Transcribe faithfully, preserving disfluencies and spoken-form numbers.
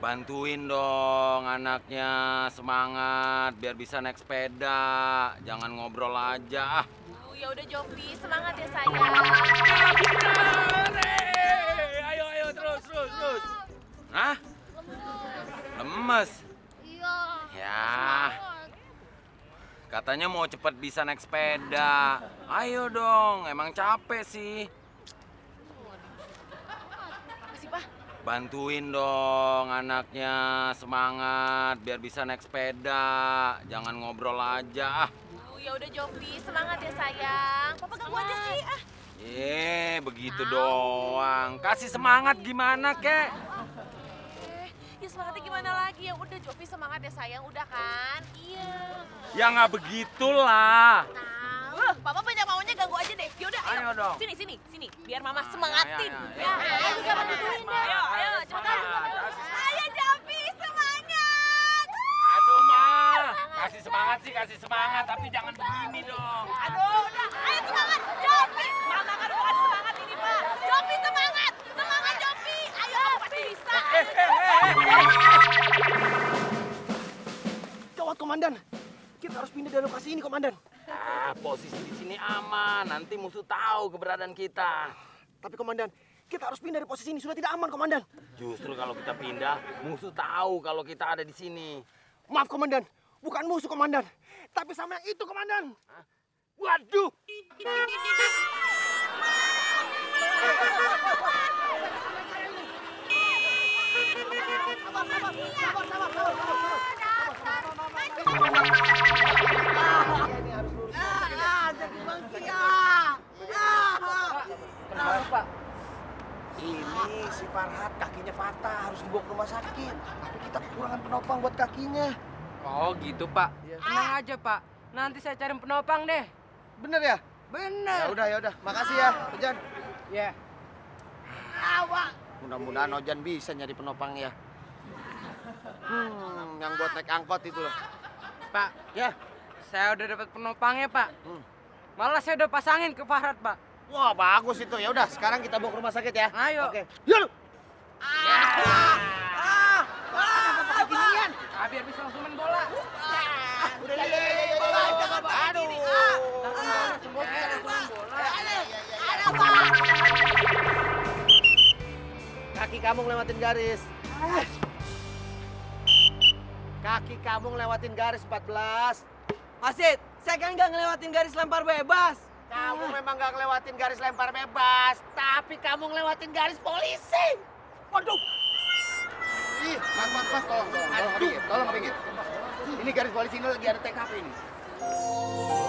Bantuin dong anaknya semangat biar bisa naik sepeda. Jangan ngobrol aja. Uh, ya udah Jovi, semangat ya sayang. Ayo ayo terus terus terus. Hah? Lemes. Iya. Ya. Katanya mau cepet bisa naik sepeda. Ayo dong, emang capek sih. Apa sih, Pak? Bantuin dong anaknya semangat biar bisa naik sepeda. Jangan ngobrol aja. Uh, ya udah Jovi, semangat ya sayang. Papa ganggu aja sih. Ah. Eh, begitu doang. Kasih semangat gimana, Kek? Eh, ya semangatnya gimana lagi? Ya udah Jovi semangat ya sayang, udah kan? Iya. Ya nggak begitulah. Uh, Papa banyak maunya ganggu aja deh. Yaudah, ayo. Ayo dong. Sini, sini, sini. Biar Mama semangatin. ya, Ya, ya, ayo juga bantuin deh. Ayo, ayo, cepetan. Ayo Jovi, semangat. Aduh, Ma. Kasih semangat sih, kasih semangat. Tapi jangan begini dong. Aduh, udah. Ayo semangat, Jovi. Mama kan udah kasih semangat ini, Pak. Jovi semangat. Semangat, Jovi. Ayo, kamu pasti bisa. Gawat, Komandan. Kita harus pindah dari lokasi ini, Komandan. Ah, posisi di sini aman. Nanti musuh tahu keberadaan kita. Tapi, Komandan, kita harus pindah dari posisi ini. Sudah tidak aman, Komandan. Justru kalau kita pindah, musuh tahu kalau kita ada di sini. Maaf, Komandan. Bukan musuh, Komandan. Tapi sama yang itu, Komandan. Hah? Waduh! Kenapa, Pak? Ini si Farhat kakinya patah, harus dibawa ke rumah sakit. Tapi kita kekurangan penopang buat kakinya. Oh gitu Pak. Tenang aja Pak. Nanti saya cari penopang deh. Bener ya? Bener. Ya udah, ya udah. Makasih ya, Ojan. Ya. Mudah-mudahan Ojan bisa nyari penopang ya. Hmm, yang buat naik angkot itu loh. Pak, Ya. saya udah dapat penopangnya Pak. Hmm. Malah saya udah pasangin ke Farhat Pak. Wah, bagus itu. Ya udah, sekarang kita bawa ke rumah sakit ya. Ayo. Oke. Yuk. Ya. Ah, kenapa pakai ginian? Ah, biar bisa langsung main bola. Udah, ya, ya, ya, ya, bola, jangan pakai gini. Ah. Langsung bola, semua bisa langsung main bola. Kaki kamu ngelewatin garis. Kaki kamu ngelewatin garis empat belas. Wasit, saya kan nggak ngelewatin garis lempar bebas. Kamu memang gak ngelewatin garis lempar bebas, tapi kamu ngelewatin garis polisi. Waduh. Ih, mas, mas, mas, tolong, tolong, tolong, tolong, tolong, tolong, ini garis polisi ini lagi ada T K P ini.